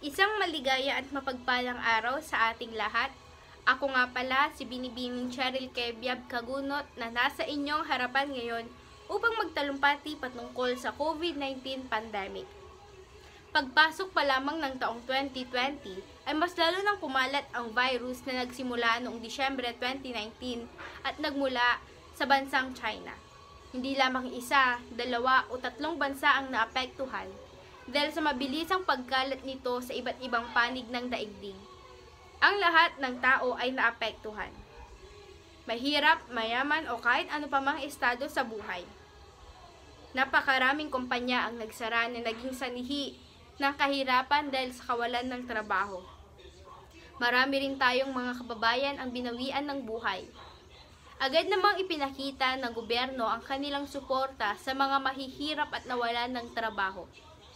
Isang maligaya at mapagpalang araw sa ating lahat. Ako nga pala si Binibining Cheryl Kebyab Kagunot na nasa inyong harapan ngayon upang magtalumpati patungkol sa COVID-19 pandemic. Pagpasok pa lamang ng taong 2020 ay mas lalo nang kumalat ang virus na nagsimula noong Disyembre 2019 at nagmula sa bansang China. Hindi lamang isa, dalawa o tatlong bansa ang naapektuhan dahil sa mabilisang pagkalat nito sa iba't ibang panig ng daigdig. Ang lahat ng tao ay naapektuhan. Mahirap, mayaman o kahit ano pa mang estado sa buhay. Napakaraming kumpanya ang nagsara na naging sanhi ng kahirapan dahil sa kawalan ng trabaho. Marami rin tayong mga kababayan ang binawian ng buhay. Agad namang ipinakita ng gobyerno ang kanilang suporta sa mga mahihirap at nawalan ng trabaho.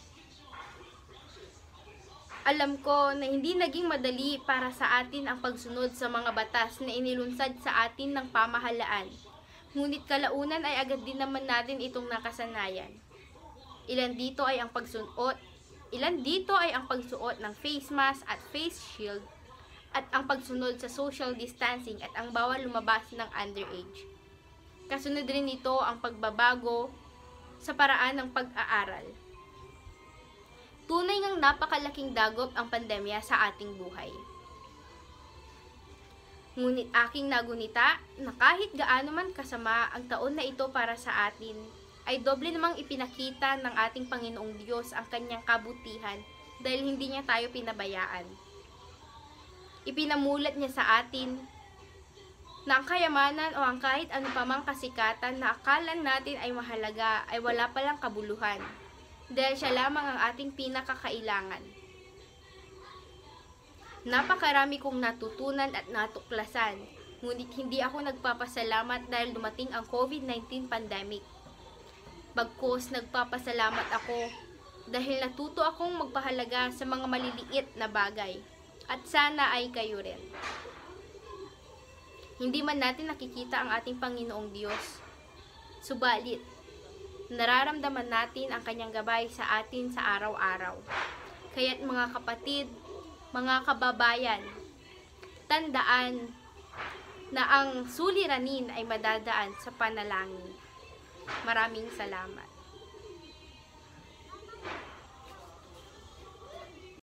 Alam ko na hindi naging madali para sa atin ang pagsunod sa mga batas na inilunsad sa atin ng pamahalaan. Ngunit kalaunan ay agad din naman natin itong nakasanayan. Ilan dito ay ang pagsuot ng face mask at face shield at ang pagsunod sa social distancing at ang bawal lumabas ng underage. Kasunod rin nito ang pagbabago sa paraan ng pag-aaral. Tunay ngang napakalaking dagok ang pandemya sa ating buhay. Ngunit aking nagunita na kahit gaano man kasama ang taon na ito para sa atin, ay doble namang ipinakita ng ating Panginoong Diyos ang kanyang kabutihan dahil hindi niya tayo pinabayaan. Ipinamulat niya sa atin na ang kayamanan o ang kahit ano pa mang kasikatan na akala natin ay mahalaga ay wala palang kabuluhan. Dahil siya lamang ang ating pinakakailangan. Napakarami kong natutunan at natuklasan, ngunit hindi ako nagpapasalamat dahil dumating ang COVID-19 pandemic. Bagkus nagpapasalamat ako dahil natuto akong magpahalaga sa mga maliliit na bagay, at sana ay kayo rin. Hindi man natin nakikita ang ating Panginoong Diyos, subalit, nararamdaman natin ang kanyang gabay sa atin sa araw-araw. Kaya't mga kapatid, mga kababayan, tandaan na ang suliranin ay madadaan sa panalangin. Maraming salamat.